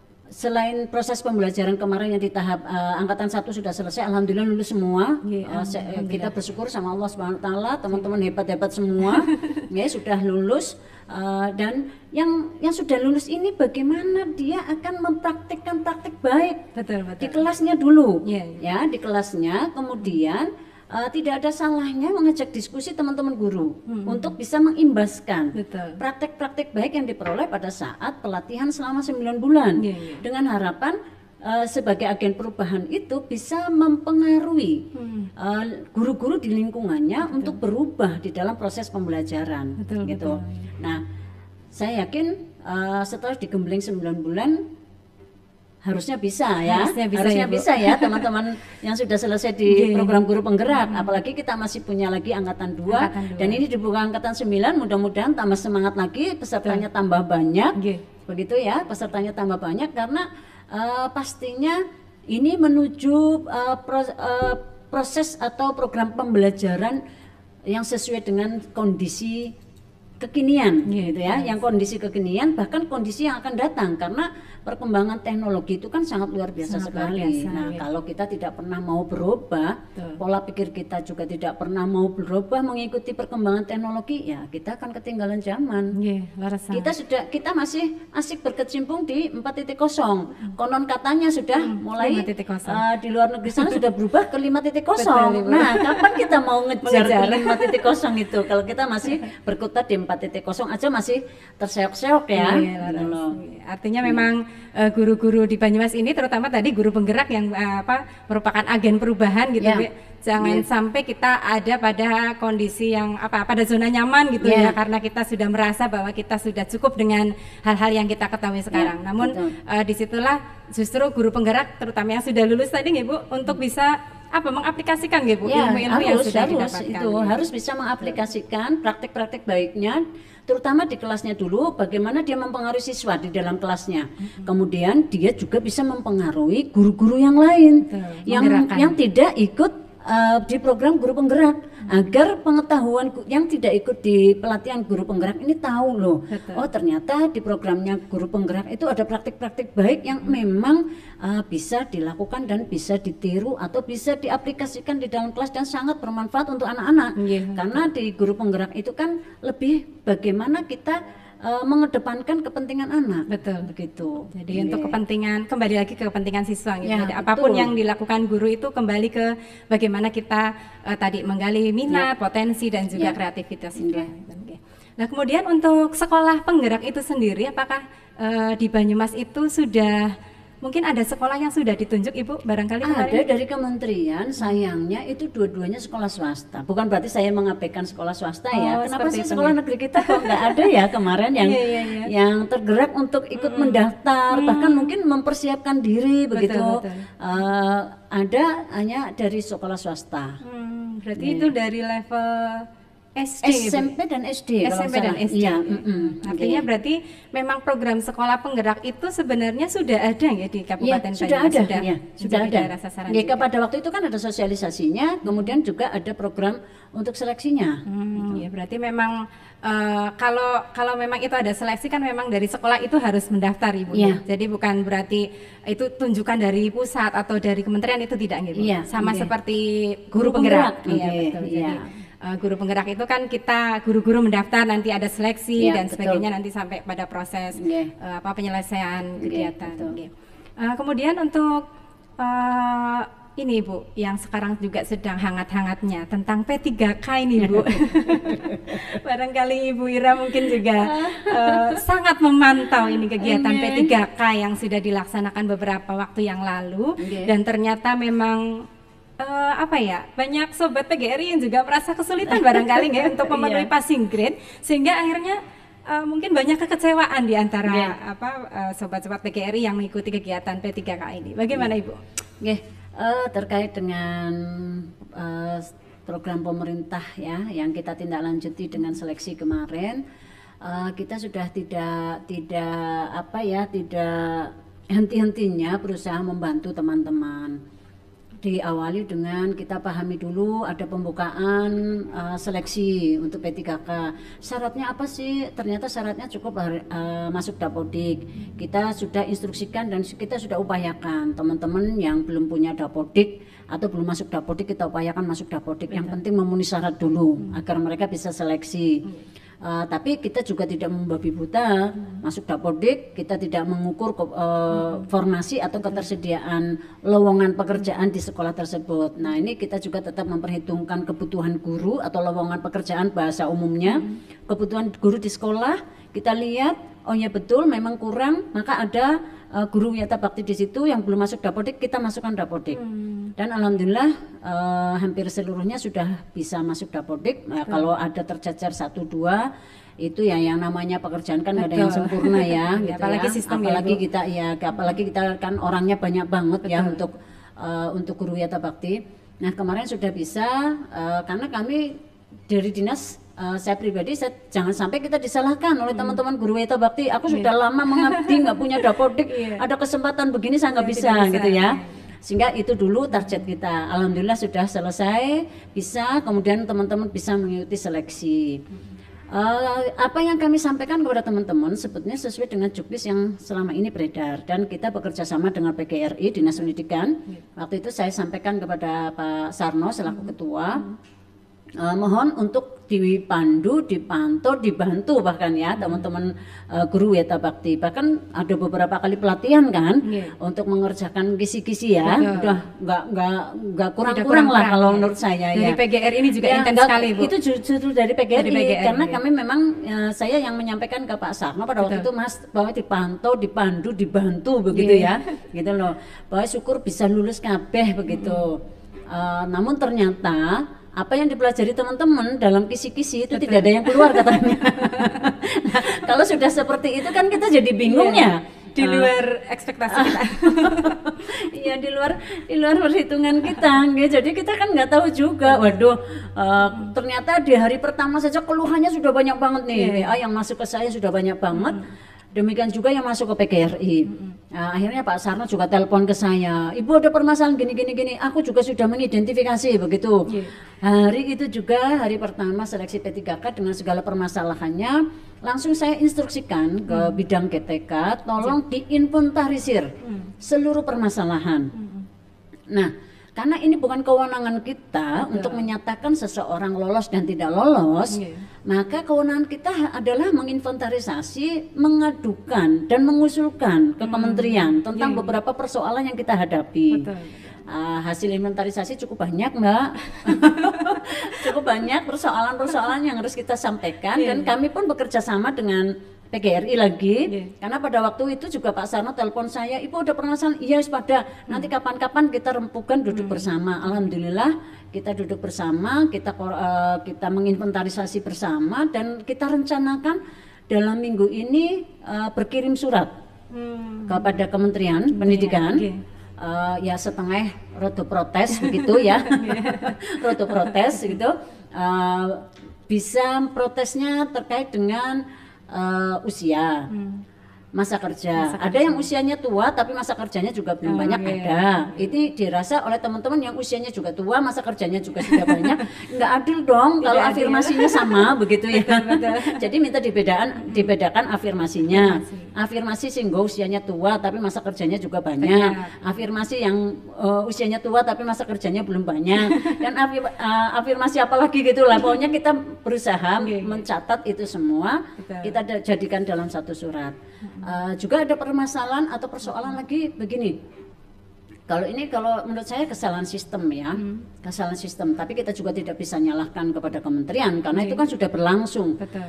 selain proses pembelajaran kemarin yang di tahap uh, angkatan satu sudah selesai, alhamdulillah lulus semua. Iya, Uh, se- kita bersyukur sama Allah Subhanahu Wa Taala, teman-teman hebat-hebat semua, ya sudah lulus. Uh, dan yang yang sudah lulus ini bagaimana dia akan mempraktikkan praktik baik Betul, di betul. kelasnya dulu, Iya, iya. ya di kelasnya. Kemudian uh, tidak ada salahnya mengajak diskusi teman-teman guru untuk bisa mengimbaskan Betul. praktek-praktek baik yang diperoleh pada saat pelatihan selama sembilan bulan. Iya, iya. Dengan harapan uh, sebagai agen perubahan itu bisa mempengaruhi uh, guru-guru di lingkungannya untuk berubah di dalam proses pembelajaran. Betul, gitu. betul. Nah, saya yakin uh, setelah digembleng sembilan bulan harusnya bisa ya, Harusnya bisa ya, Bu. bisa ya teman-teman yang sudah selesai di Iya. program guru penggerak. Apalagi kita masih punya lagi angkatan dua, Angkatan dua. dan ini dibuka angkatan sembilan, mudah-mudahan tambah semangat lagi, pesertanya tambah banyak. Nggih. Begitu ya, pesertanya tambah banyak karena eh, pastinya ini menuju eh, pro- eh, proses atau program pembelajaran yang sesuai dengan kondisi kekinian, Iya, gitu ya, yang kondisi kekinian bahkan kondisi yang akan datang karena perkembangan teknologi itu kan sangat luar biasa Sangat luar sekali. biasa, Nah, iya. kalau kita tidak pernah mau berubah, Betul. pola pikir kita juga tidak pernah mau berubah mengikuti perkembangan teknologi, ya kita akan ketinggalan zaman. Nggih, leres Kita sudah kita masih asik berkecimpung di empat titik nol. Konon katanya sudah mulai lima titik nol. uh, di luar negeri sana sudah berubah ke lima titik nol. Betul, Ibu. Nah, kapan kita mau ngejar Mengejar. ke lima titik nol itu? Kalau kita masih berkutat di empat titik nol aja masih terseok-seok ya. Iya, Gitu leres. loh. Artinya memang eh, guru-guru di Banyumas ini terutama tadi guru penggerak yang eh, apa merupakan agen perubahan gitu, Ya. Bu. Jangan Iya. sampai kita ada pada kondisi yang apa pada zona nyaman gitu ya Ya. karena kita sudah merasa bahwa kita sudah cukup dengan hal-hal yang kita ketahui sekarang. Ya, Namun betul. eh, disitulah justru guru penggerak terutama yang sudah lulus tadi nih Bu untuk bisa apa mengaplikasikan gitu Bu Ya, ilmu-ilmu yang harus, sudah harus didapatkan. itu gitu. harus bisa mengaplikasikan praktek-praktek baiknya, terutama di kelasnya dulu. Bagaimana dia mempengaruhi siswa di dalam kelasnya. Kemudian dia juga bisa mempengaruhi guru-guru yang lain Betul, yang menggerakkan. yang tidak ikut uh, di program guru penggerak, agar pengetahuan gu- yang tidak ikut di pelatihan guru penggerak ini tahu loh, Betul. oh ternyata di programnya guru penggerak itu ada praktik-praktik baik yang memang uh, bisa dilakukan dan bisa ditiru atau bisa diaplikasikan di dalam kelas dan sangat bermanfaat untuk anak-anak. Iya, Karena di guru penggerak itu kan lebih bagaimana kita uh, mengedepankan kepentingan anak. Betul. Begitu. Jadi untuk kepentingan kembali lagi ke kepentingan siswa gitu. Ya, Jadi apapun betul. yang dilakukan guru itu kembali ke bagaimana kita eh, tadi menggali minat, potensi dan juga Ya. kreativitas siswa. Oke. Nah, kemudian untuk sekolah penggerak itu sendiri apakah eh, di Banyumas itu sudah mungkin ada sekolah yang sudah ditunjuk Ibu barangkali Ada kemarin? dari kementerian, sayangnya itu dua-duanya sekolah swasta. Bukan berarti saya mengabaikan sekolah swasta ya. Oh, Kenapa seperti sih itu, sekolah ya. negeri kita kok nggak ada ya kemarin yang Iya, iya, iya. yang tergerak untuk ikut mendaftar, bahkan mungkin mempersiapkan diri begitu. betul. Eh, ada hanya dari sekolah swasta. Hmm, berarti Iya. itu dari level S D, S M P dan S D S M P dan S D. Iya, mm -mm. Artinya Okay. berarti memang program sekolah penggerak itu sebenarnya sudah ada ya di Kabupaten Ya, sudah Banyumas, ada, sudah, ya, sudah di ada. daerah sasaran Ya, juga. pada waktu itu kan ada sosialisasinya, kemudian juga ada program untuk seleksinya. Hmm, ya berarti memang uh, kalau kalau memang itu ada seleksi kan memang dari sekolah itu harus mendaftar Ibu. Iya. Jadi bukan berarti itu tunjukkan dari pusat atau dari kementerian, itu tidak gitu. Iya, Sama oke. seperti Guru guru penggerak. penggerak, Iya oke, betul. iya. Jadi uh, guru penggerak itu kan kita guru-guru mendaftar, nanti ada seleksi Iya, dan betul. sebagainya, nanti sampai pada proses Iya. uh, apa penyelesaian Iya, kegiatan. betul. Iya. Uh, kemudian untuk uh, ini Bu, yang sekarang juga sedang hangat-hangatnya tentang P tiga K ini Bu. Barangkali Ibu Ira mungkin juga uh, sangat memantau ini kegiatan Iya. P tiga K yang sudah dilaksanakan beberapa waktu yang lalu. Iya. Dan ternyata memang uh, apa ya, banyak sobat P G R I yang juga merasa kesulitan barangkali ya untuk memenuhi Iya. passing grade, sehingga akhirnya uh, mungkin banyak kekecewaan di antara Iya. apa uh, sobat-sobat P G R I yang mengikuti kegiatan P tiga K ini. Bagaimana Ibu? Oke, eh, terkait dengan eh, program pemerintah ya yang kita tindak lanjuti dengan seleksi kemarin, eh, kita sudah tidak tidak apa ya tidak henti-hentinya berusaha membantu teman-teman. Diawali dengan kita pahami dulu ada pembukaan uh, seleksi untuk P tiga K. Syaratnya apa sih? Ternyata syaratnya cukup uh, masuk Dapodik. Kita sudah instruksikan dan kita sudah upayakan teman-teman yang belum punya Dapodik atau belum masuk Dapodik, kita upayakan masuk Dapodik. Yang penting memenuhi syarat dulu hmm. agar mereka bisa seleksi. Hmm. Uh, tapi kita juga tidak membabi buta hmm. masuk Dapodik, kita tidak mengukur uh, hmm. formasi atau ketersediaan lowongan pekerjaan di sekolah tersebut. Nah, ini kita juga tetap memperhitungkan kebutuhan guru atau lowongan pekerjaan bahasa umumnya, hmm. kebutuhan guru di sekolah. Kita lihat, oh ya betul memang kurang, maka ada uh, guru Wiyata Bakti di situ yang belum masuk Dapodik, kita masukkan Dapodik. Hmm. Dan alhamdulillah uh, hampir seluruhnya sudah bisa masuk Dapodik. Nah, kalau ada tercecer satu dua itu ya yang namanya pekerjaan kan nggak ada yang sempurna ya, gitu apalagi ya. sistem apalagi ya, kita ya apalagi kita kan orangnya banyak banget. Betul. Ya untuk uh, untuk guru Wiyata Bakti. Nah, kemarin sudah bisa uh, karena kami dari dinas, uh, saya pribadi saya jangan sampai kita disalahkan oleh hmm. teman-teman guru Wiyata Bakti. Aku yeah. sudah lama mengabdi nggak punya Dapodik, yeah. ada kesempatan begini saya nggak yeah, bisa, bisa gitu ya. Sehingga itu dulu target kita. Alhamdulillah sudah selesai, bisa, kemudian teman-teman bisa mengikuti seleksi. Uh, apa yang kami sampaikan kepada teman-teman sebetulnya sesuai dengan juknis yang selama ini beredar, dan kita bekerja sama dengan P G R I, Dinas Pendidikan. Waktu itu saya sampaikan kepada Pak Sarno selaku ketua, uh, mohon untuk dipandu, dipantau, dibantu bahkan ya teman-teman uh, guru Wiyata Bakti. Bahkan ada beberapa kali pelatihan kan yeah. untuk mengerjakan kisi-kisi ya. Betul. Udah nggak nggak nggak kurang-kurang lah kalau ya. Menurut saya dari ya. P G R ini juga ya, intens sekali Bu. Itu justru dari P G R I, dari P G R I karena ya. kami memang uh, saya yang menyampaikan ke Pak Sarno pada waktu itu, Mas, bahwa dipantau, dipandu, dibantu begitu yeah. ya. Gitu loh. Bahwa syukur bisa lulus kabeh begitu. Mm-hmm. Uh, namun ternyata apa yang dipelajari teman-teman dalam kisi-kisi itu betul. Tidak ada yang keluar katanya. Nah, kalau sudah seperti itu kan kita jadi bingung ya. Di luar uh, ekspektasi kita. Iya, di luar di luar perhitungan kita. Jadi kita kan nggak tahu juga. Waduh, uh, ternyata di hari pertama saja keluhannya sudah banyak banget nih. Yeah. W A yang masuk ke saya sudah banyak banget. Hmm. Demikian juga yang masuk ke P G R I. Mm-hmm. Nah, akhirnya Pak Sarno juga telepon ke saya, Ibu ada permasalahan gini gini gini. Aku juga sudah mengidentifikasi begitu. Yeah. Hari itu juga hari pertama seleksi P tiga K dengan segala permasalahannya, langsung saya instruksikan ke mm. bidang K T K, tolong yeah. diinventarisir mm. seluruh permasalahan. Mm-hmm. Nah, karena ini bukan kewenangan kita Betul. Untuk menyatakan seseorang lolos dan tidak lolos, yeah. maka kewenangan kita adalah menginventarisasi, mengadukan dan mengusulkan ke hmm. kementerian tentang yeah. beberapa persoalan yang kita hadapi. Uh, hasil inventarisasi cukup banyak, Mbak. Cukup banyak persoalan-persoalan yang harus kita sampaikan, yeah. dan kami pun bekerja sama dengan P G R I lagi, yeah. karena pada waktu itu juga Pak Sarno telepon saya, Ibu udah permasalahan, iya yes, pada hmm. nanti kapan-kapan kita rempukan duduk hmm. bersama. Alhamdulillah kita duduk bersama, kita uh, kita menginventarisasi bersama, dan kita rencanakan dalam minggu ini uh, berkirim surat hmm. kepada Kementerian Pendidikan. Yeah, yeah. Uh, ya setengah rodo protes begitu ya, rodo protes gitu. Uh, bisa protesnya terkait dengan uh, usia. Hmm. Masa kerja. Masa kerja. Ada yang usianya tua tapi masa kerjanya juga belum oh, banyak, iya. ada. Ini dirasa oleh teman-teman yang usianya juga tua, masa kerjanya juga sudah banyak. Enggak adil dong kalau afirmasinya sama begitu ya. Betul, betul. Jadi minta dibedakan dibedakan afirmasinya. Afirmasi, afirmasi singgo usianya tua tapi masa kerjanya juga banyak. banyak. Afirmasi yang uh, usianya tua tapi masa kerjanya belum banyak. Dan afir, uh, afirmasi apalagi gitu lah. Pokoknya kita berusaha okay. mencatat itu semua. Betul. Kita jadikan dalam satu surat. Uh, juga ada permasalahan atau persoalan lagi begini. Kalau ini kalau menurut saya kesalahan sistem ya, hmm. kesalahan sistem. Tapi kita juga tidak bisa nyalahkan kepada kementerian karena okay. itu kan sudah berlangsung. Betul.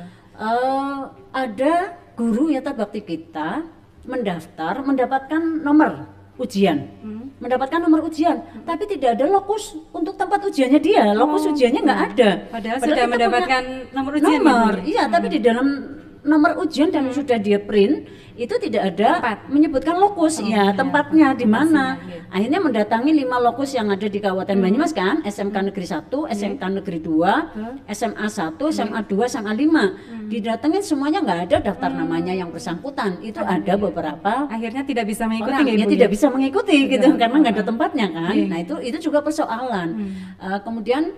Uh, ada guru yata bakti kita mendaftar mendapatkan nomor ujian, hmm. mendapatkan nomor ujian, hmm. tapi tidak ada lokus untuk tempat ujiannya dia. Lokus oh. ujiannya nggak ada. Padahal, Padahal sudah mendapatkan nomor ujian. Nomor, ya, iya, hmm. tapi di dalam nomor ujian dan hmm. sudah dia print itu tidak ada tempat. Menyebutkan lokus oh, ya, ya tempatnya di mana. Ya. Akhirnya mendatangi lima lokus yang ada di Kabupaten hmm. Banyumas kan, S M K Negeri satu, S M K hmm. Negeri dua, hmm. S M A satu, S M A dua, S M A lima. Hmm. Didatengin semuanya nggak ada daftar hmm. namanya yang bersangkutan. Itu hmm. ada beberapa. Akhirnya tidak bisa mengikuti orang, ya, tidak bisa mengikuti ya. gitu ya. Karena nggak ada tempatnya kan. Ya. Nah itu itu juga persoalan. Hmm. Uh, kemudian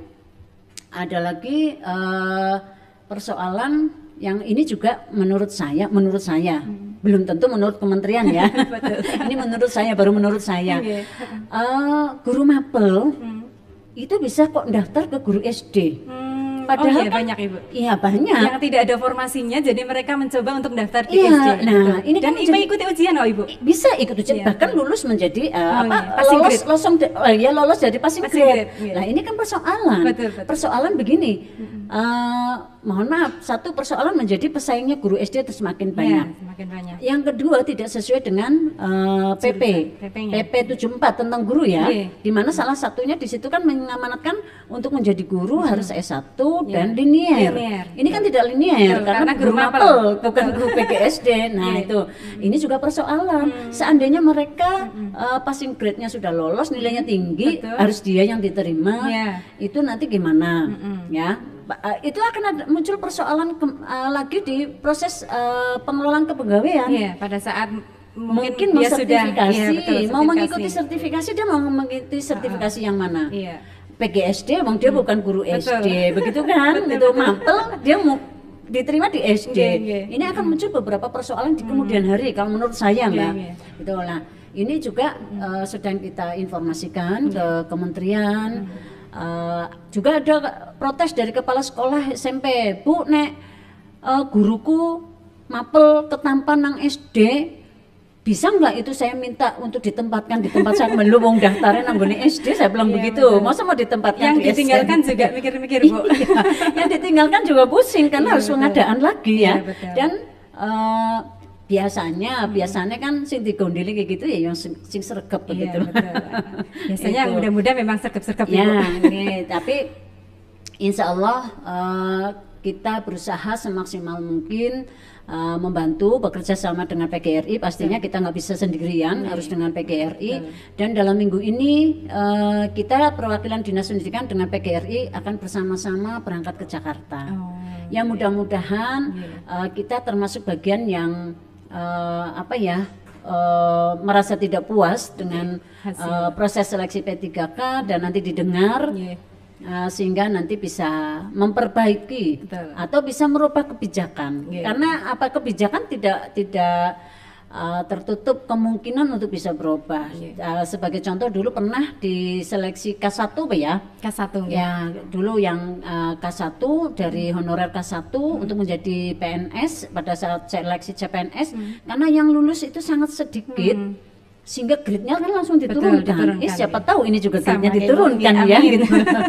ada lagi uh, persoalan yang ini juga menurut saya, menurut saya hmm. belum tentu menurut kementerian ya. Ini menurut saya, baru menurut saya. Okay. Uh, guru mapel hmm. itu bisa kok daftar ke guru S D. Hmm. Padahal oh, iya, kan, banyak ibu. Iya banyak. Yang tidak ada formasinya, jadi mereka mencoba untuk daftar di iya, S D. Nah, gitu. ini dan kan mengikuti ujian oh ibu. Bisa ikut ujian, iya, bahkan lulus menjadi uh, oh, apa? Iya. Lolos, losong, oh, ya lolos jadi passing, passing grade. grade iya. Nah ini kan persoalan. Betul, betul. Persoalan begini. Mm-hmm. Uh, mohon maaf, satu persoalan menjadi pesaingnya guru S D terus semakin banyak. Ya, semakin banyak. Yang kedua tidak sesuai dengan uh, P P, P P tujuh puluh empat tentang guru ya, yeah. di mana salah satunya di situ kan mengamanatkan untuk menjadi guru hmm. harus S satu yeah. dan linier. linier. Ini kan tidak linier Betul, karena, karena guru mapel, bukan guru P G S D. Nah yeah. itu, hmm. ini juga persoalan. Hmm. Seandainya mereka hmm. uh, passing grade-nya sudah lolos, nilainya tinggi, Betul. harus dia yang diterima. Yeah. Itu nanti gimana, hmm. ya? Uh, itu akan ada, muncul persoalan ke, uh, lagi di proses uh, pengelolaan kepegawaian. Iya, pada saat mungkin, mungkin dia sudah iya, betul, mau mengikuti sertifikasi, dia mau mengikuti sertifikasi uh, yang mana? Iya. P G S D, bang dia hmm. bukan guru betul. S D, begitu kan? Betul, itu mapel, dia mau diterima di S D. Okay, okay. Ini akan muncul beberapa persoalan di kemudian hari, kalau menurut saya mbak. Okay, okay. Gitu lah. Ini juga uh, sedang kita informasikan hmm. ke kementerian. Hmm. Uh, juga ada protes dari kepala sekolah S M P, Bu nek uh, guruku mapel ketampan nang S D, bisa nggak itu saya minta untuk ditempatkan di tempat saya belum wong daftarnya nang gone S D, saya bilang iya, begitu. Betul. Masa mau ditempatkan yang di ditinggalkan S D? Juga mikir-mikir Bu. Iya, yang ditinggalkan juga pusing karena iya, harus betul. pengadaan lagi ya. Iya, dan uh, biasanya hmm. biasanya kan sing digondeli kayak gitu ya yang sing, sing sergap begitu. Iya, biasanya mudah-mudah memang sergap-sergap ya, ini, tapi insya Allah uh, kita berusaha semaksimal mungkin uh, membantu bekerja sama dengan P G R I. Pastinya kita nggak bisa sendirian, hmm. harus dengan P G R I. Hmm. Dan dalam minggu ini uh, kita perwakilan Dinas Pendidikan dengan P G R I akan bersama-sama berangkat ke Jakarta. Oh, ya mudah-mudahan yeah. uh, kita termasuk bagian yang Uh, apa ya uh, merasa tidak puas dengan uh, proses seleksi P tiga K dan nanti didengar yeah. uh, sehingga nanti bisa memperbaiki Betul. atau bisa merubah kebijakan yeah. karena apa kebijakan tidak tidak uh, tertutup kemungkinan untuk bisa berubah. Yeah. Uh, sebagai contoh dulu pernah di seleksi K satu ya. K satu ya. ya dulu yang uh, K satu dari honorer K satu hmm. untuk menjadi P N S pada saat seleksi C P N S hmm. karena yang lulus itu sangat sedikit. Hmm. Sehingga grade-nya kan langsung diturunkan. Betul, diturunkan. Eh, siapa tahu ini juga grade-nya diturunkan ya, ya gitu.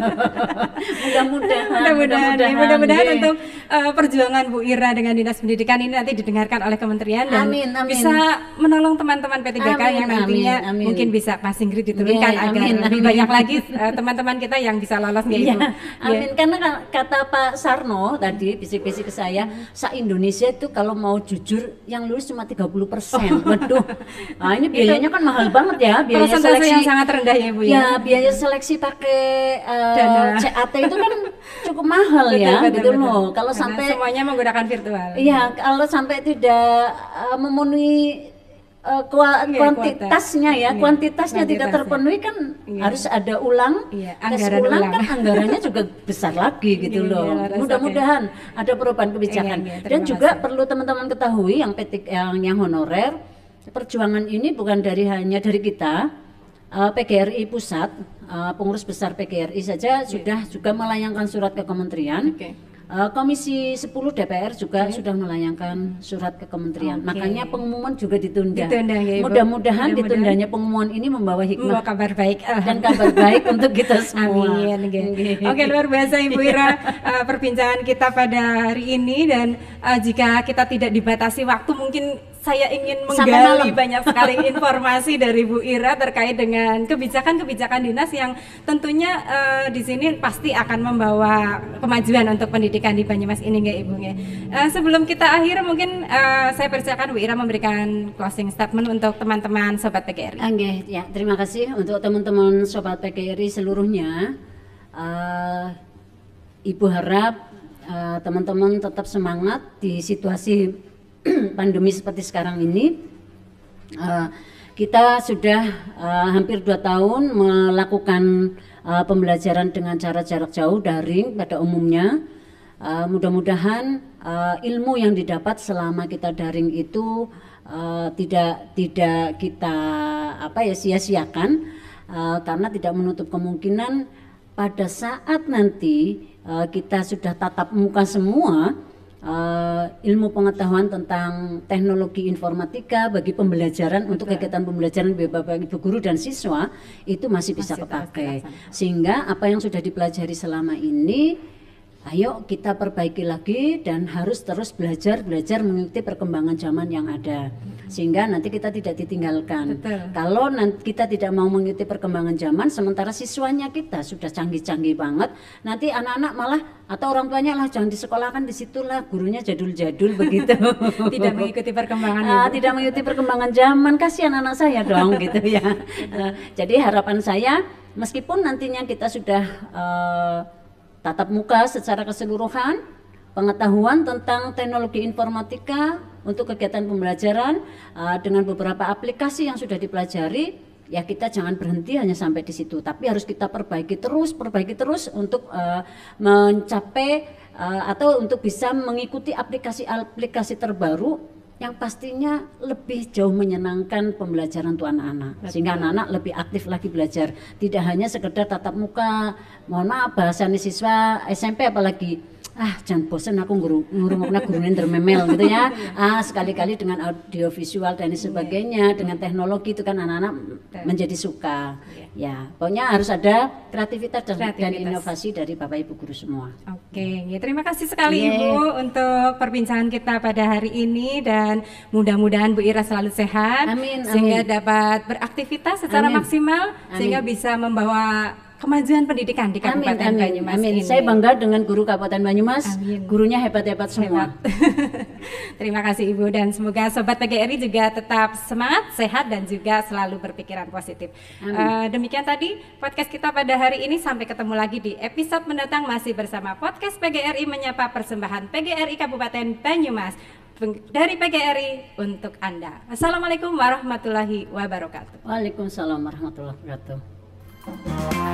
Mudah-mudahan mudah-mudahan mudah-mudahan untuk uh, perjuangan Bu Ira dengan Dinas Pendidikan ini nanti didengarkan oleh kementerian dan amin, amin. bisa menolong teman-teman P tiga K amin, yang nantinya amin, amin. mungkin bisa passing grade diturunkan yeah, agar amin, lebih amin. banyak lagi uh, teman-teman kita yang bisa lolos nih yeah, Ibu. Amin. Yeah. Karena kata Pak Sarno tadi bisik-bisik ke saya, hmm. sa Indonesia itu kalau mau jujur yang lulus cuma tiga puluh persen. Waduh. Nah, ini biayanya biayanya kan mahal banget ya, biaya Persentase seleksi yang sangat rendah ya Bu ya. Ya, biaya seleksi pakai uh, Dana. C A T itu kan cukup mahal Betul, ya, betul, gitu betul. loh. Kalau Karena sampai semuanya menggunakan virtual. Iya, kalau sampai tidak uh, memenuhi uh, kua- Iya, kuantitasnya kuota. ya, Iya, kuantitasnya tidak kuantitasnya. terpenuhi kan Iya. harus ada ulang, Iya, tes anggaran ulang, ulang. kan anggarannya juga besar lagi gitu Iya, loh. iya, Mudah-mudahan ada perubahan kebijakan. Iya, iya, Dan terima juga kasih. perlu teman-teman ketahui yang P T yang, yang honorer, perjuangan ini bukan dari hanya dari kita, uh, P G R I pusat, uh, pengurus besar P G R I saja sudah juga melayangkan surat ke kementerian. Oke. Uh, Komisi sepuluh D P R juga sudah melayangkan surat ke kementerian. Oke. Makanya pengumuman juga ditunda. Ditunda, ya, Ibu. Mudah-mudahan Mudah-mudahan. ditundanya pengumuman ini membawa Membawa hikmah kabar baik. dan kabar baik untuk kita semua. Amin. Oke, Oke, luar biasa Ibu Ira uh, perbincangan kita pada hari ini, dan uh, jika kita tidak dibatasi waktu, mungkin saya ingin Sampai menggali malam. banyak sekali informasi dari Bu Ira terkait dengan kebijakan-kebijakan dinas yang tentunya uh, di sini pasti akan membawa kemajuan untuk pendidikan di Banyumas ini, nggak Ibu? Nggak? Uh, sebelum kita akhir, mungkin uh, saya persilakan Bu Ira memberikan closing statement untuk teman-teman Sobat P G R I. Oke, ya terima kasih untuk teman-teman Sobat P G R I seluruhnya. Uh, Ibu harap uh, teman-teman tetap semangat di situasi pandemi seperti sekarang ini. Uh, kita sudah uh, hampir dua tahun melakukan uh, pembelajaran dengan cara jarak jauh, daring pada umumnya. Uh, mudah-mudahan uh, ilmu yang didapat selama kita daring itu uh, tidak tidak kita apa ya sia-siakan, uh, karena tidak menutup kemungkinan pada saat nanti uh, kita sudah tatap muka semua, uh, ilmu pengetahuan tentang teknologi informatika bagi pembelajaran untuk kegiatan pembelajaran bagi ibu guru dan siswa itu masih bisa Masih kepakai. terlaksana. Sehingga apa yang sudah dipelajari selama ini, ayo kita perbaiki lagi dan harus terus belajar belajar mengikuti perkembangan zaman yang ada, sehingga nanti kita tidak ditinggalkan. Betul. Kalau nanti kita tidak mau mengikuti perkembangan zaman, sementara siswanya kita sudah canggih-canggih banget, nanti anak-anak malah atau orang tuanya lah jangan disekolahkan di situlah, gurunya jadul-jadul begitu. Tidak mengikuti perkembangan. Ah, Ibu. tidak mengikuti perkembangan zaman, kasihan anak saya dong gitu ya. Eh, jadi harapan saya, meskipun nantinya kita sudah eh, tatap muka secara keseluruhan, pengetahuan tentang teknologi informatika untuk kegiatan pembelajaran uh, dengan beberapa aplikasi yang sudah dipelajari, ya kita jangan berhenti hanya sampai di situ, tapi harus kita perbaiki terus, perbaiki terus untuk uh, mencapai uh, atau untuk bisa mengikuti aplikasi-aplikasi terbaru yang pastinya lebih jauh menyenangkan pembelajaran untuk anak-anak, sehingga anak-anak lebih aktif lagi belajar, tidak hanya sekedar tatap muka. Mohon maaf bahasanya siswa S M P apalagi, ah jangan bosan aku guru ngurung-ngurung gurunya termemel gitu ya. Ah sekali-kali dengan audio visual dan sebagainya, dengan teknologi itu kan anak-anak menjadi suka. Ya, pokoknya harus ada kreativitas dan, dan Kreativitas. inovasi dari Bapak Ibu guru semua. Oke, ya, terima kasih sekali Yeah. Ibu untuk perbincangan kita pada hari ini, dan mudah-mudahan Bu Ira selalu sehat, Amin, sehingga amin. dapat beraktivitas secara Amin. maksimal, Amin. sehingga bisa membawa kemajuan pendidikan di Amin, Kabupaten amin, Banyumas amin. ini. Saya bangga dengan guru Kabupaten Banyumas, Amin. gurunya hebat-hebat semua. Hebat. Terima kasih Ibu, dan semoga Sobat P G R I juga tetap semangat, sehat, dan juga selalu berpikiran positif. Amin. Eh, demikian tadi podcast kita pada hari ini, sampai ketemu lagi di episode mendatang masih bersama podcast P G R I Menyapa, persembahan P G R I Kabupaten Banyumas dari P G R I untuk Anda. Assalamualaikum warahmatullahi wabarakatuh. Waalaikumsalam warahmatullahi wabarakatuh.